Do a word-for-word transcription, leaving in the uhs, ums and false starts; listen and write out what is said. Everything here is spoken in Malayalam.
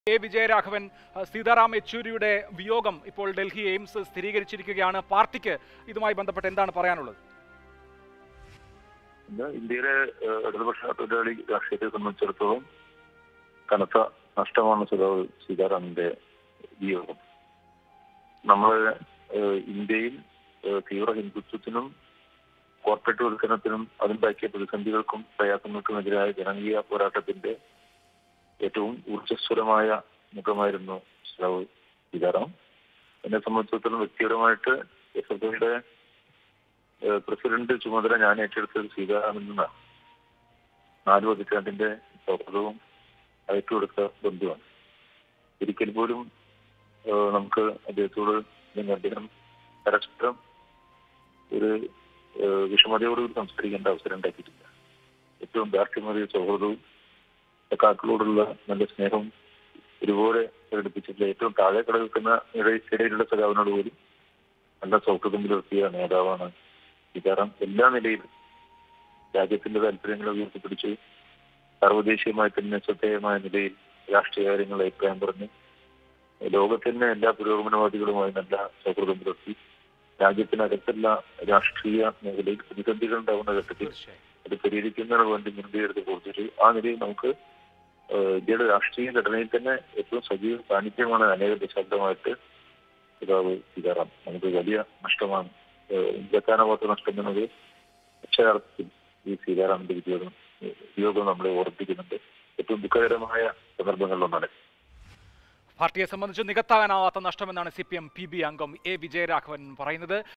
എ വിജയരാഘവൻ സീതാറാം യെച്ചൂരിയുടെ വിയോഗം ഇപ്പോൾ ഡൽഹി എയിംസ് സ്ഥിരീകരിച്ചിരിക്കുകയാണ്. പാർട്ടിക്ക് ഇതുമായി ബന്ധപ്പെട്ട് എന്താണ് പറയാനുള്ളത്? ഇന്ത്യയിലെ ഇടതുപക്ഷ തൊഴിലാളി രാഷ്ട്രീയത്തെ സംബന്ധിച്ചിടത്തോളം കനത്ത നഷ്ടമാണ് സഖാവ് സീതാറാമിന്റെ വിയോഗം. നമ്മൾ ഇന്ത്യയിൽ തീവ്ര ഹിന്ദുത്വത്തിനും കോർപ്പറേറ്റ് വൽക്കരണത്തിനും അതുണ്ടാക്കിയ പ്രതിസന്ധികൾക്കും പ്രയാസങ്ങൾക്കുമെതിരായ ജനകീയ പോരാട്ടത്തിന്റെ ഏറ്റവും ഊർജ്ജസ്വലമായ മുഖമായിരുന്നു സഖാവ് സീതാറാം. എന്നെ സംബന്ധിച്ചിടത്തോളം വ്യക്തിപരമായിട്ട് എസ് എഫ് ഐയുടെ പ്രസിഡന്റ് ചുമതല ഞാൻ ഏറ്റെടുത്തത് സീതാറാമിൽ നിന്നാണ്. നാല് പതിറ്റാണ്ടിന്റെ സൗഹൃദവും അയച്ചുകൊടുത്ത ബന്ധുവാണ്. ഒരിക്കൽ പോലും നമുക്ക് അദ്ദേഹത്തോട് അദ്ദേഹം പരസ്പരം ഒരു വിഷമതയോട് സംസ്കരിക്കേണ്ട അവസരം ഉണ്ടാക്കിയിട്ടില്ല. ഏറ്റവും ദാർഢ്യമേറിയ സൗഹൃദവും സഖാക്കളോടുള്ള നല്ല സ്നേഹവും ഒരുപോലെ പ്രകടിപ്പിച്ചിട്ടില്ല. ഏറ്റവും താഴെ കിടക്കുന്ന ഇടയിലുള്ള സഖാവിനോട് പോലും നല്ല സൗഹൃദം പുലർത്തിയ നേതാവാണ് സീതാറാം. എല്ലാ നിലയിലും രാജ്യത്തിന്റെ താല്പര്യങ്ങളെ ഉയർത്തിപ്പിടിച്ച് സർവ്വദേശീയമായി തന്നെ ശ്രദ്ധേയമായ നിലയിൽ രാഷ്ട്രീയ കാര്യങ്ങൾ അഭിപ്രായം പറഞ്ഞ് ലോകത്തിന്റെ എല്ലാ പുരോഗമനവാദികളുമായി നല്ല സൗഹൃദം പുലർത്തി രാജ്യത്തിനകത്തുള്ള രാഷ്ട്രീയ മേഖലയിൽ പ്രതിസന്ധികൾ ഉണ്ടാകുന്ന ഘട്ടത്തിൽ അത് പരിഹരിക്കുന്നതിന് വേണ്ടി മുൻകൈ എടുത്ത് കൊടുത്തിട്ട് ആ നിലയിൽ നമുക്ക് ഇന്ത്യയുടെ രാഷ്ട്രീയ ഘടനയിൽ തന്നെ ഏറ്റവും സജീവ സാന്നിധ്യമാണ് അനേക ദശാബ്ദമായിട്ട് സഖാവ് സീതാറാം. നമുക്ക് വലിയ നഷ്ടമാണ്. ഇന്ത്യക്കാനാവാത്ത നഷ്ടം എന്നത് അക്ഷരാർത്ഥത്തിൽ ഈ സീതാറാമിന്റെ വിജയം വിയോഗം നമ്മളെ ഓർമ്മിപ്പിക്കുന്നുണ്ട്. ഏറ്റവും ദുഃഖകരമായ സന്ദർഭങ്ങളിലൊന്നാണ്. പാർട്ടിയെ സംബന്ധിച്ച് നികത്താനാവാത്ത നഷ്ടമെന്നാണ് C P M P B അംഗം എ വിജയരാഘവൻ പറയുന്നത്.